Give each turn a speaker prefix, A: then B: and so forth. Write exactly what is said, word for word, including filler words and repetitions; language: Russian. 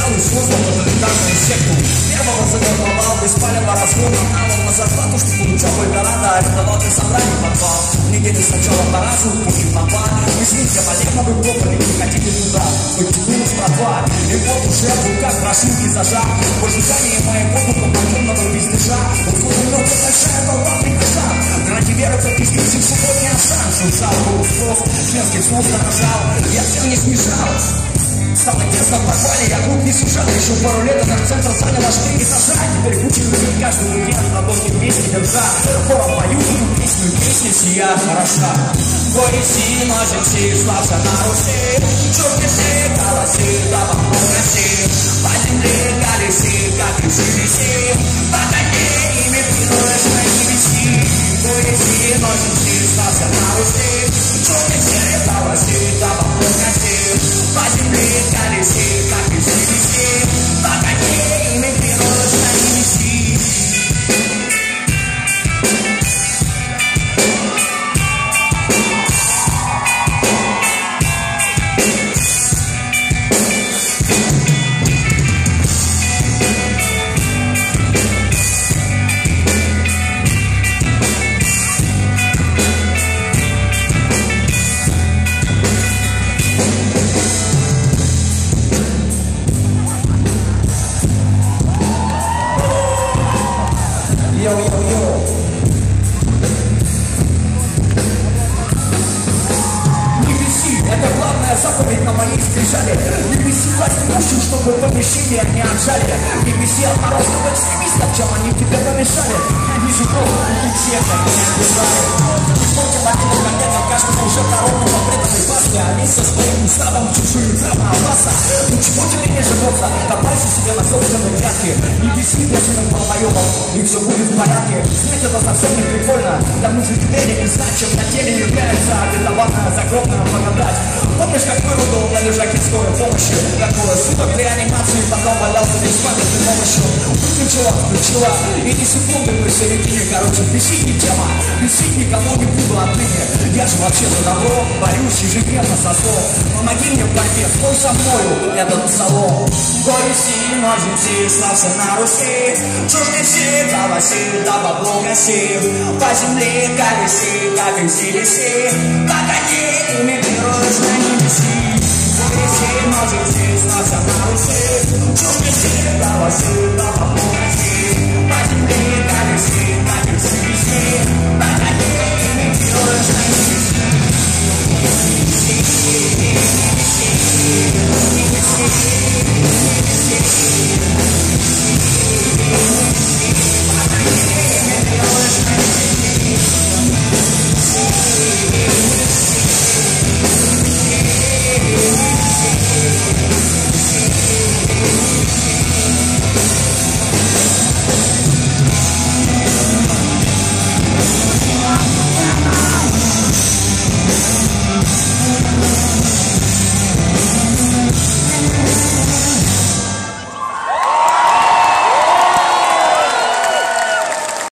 A: и создал тоталитарную секту. Первого завербовал, беспалево расхода навал на зарплату, что получал Эльдорадо, арендовал для собраний подвал. Неделю сначала по разу, после папа. Вы с ним Валерма вы пробовали, не хотите туда, подтянулась братва. И вот уже в руках прошинки зажав. В ожидании моего духоподъемного пиздежа. Вот сколько минут большая толпа прихожан. Ради веры пропустился субботний Ашан. Шуршал голос слов, членских слов дорожал. Я все не смешал. Стало тесно в подвале, я клуб не сужал. Еще пару лет этот центр занял аж три этажа. Теперь куча людей каждый уикенд на доме песни держа. Хором поют эту песню, песня сия хороша. Горячи, ножицы, славься на Руси. Чуркиши, колоси, да помогаси. По земле колеси, как и жилиси. По коне ими пируешь на небеси. Горячи, ножицы, славься на Руси. Чуркиши, колоси, да помогаси. По земле колеси, как и жилиси. По коне ими пируешь на небеси. Йо-йо-йо. Не виси, это главная заповедь на моей скрижали. Не виси власть имущим, чтобы помещения не отжали. Не виси отморозков экстремистов, чем они тебе помешали. Я вижу голову, и всех, как меня обижали. Помните, Владимир Конкретно каждому уже второму по преданной паске. Они со своим уставом чужую право опаса. Ну чего тебе не живется? Копайся себе на собственной грядке. Не виси бешеным полноемом, и все будет в порядке. Снять это совсем не прикольно. Тому же теперь не знать, чем на теле является обетованная загробная благодать. Помнишь, как вырудил на лежаке скорой помощи? Такое суток при анимации, потом валялся без памятной помощью. Выключила, включила, и ни секунды посередине. Короче, висит не тема, висит никому не буду отныне. Я же вообще за добро, борюсь ежедневно со злом. Помоги мне в борьбе, спой со мною этот салон. Горести, ножницы, славься на Руси. Чужницы, колоси, да бабло коси. По земле колеси, как и селеси. По коне ими пируешь на небеси. Горести, ножницы,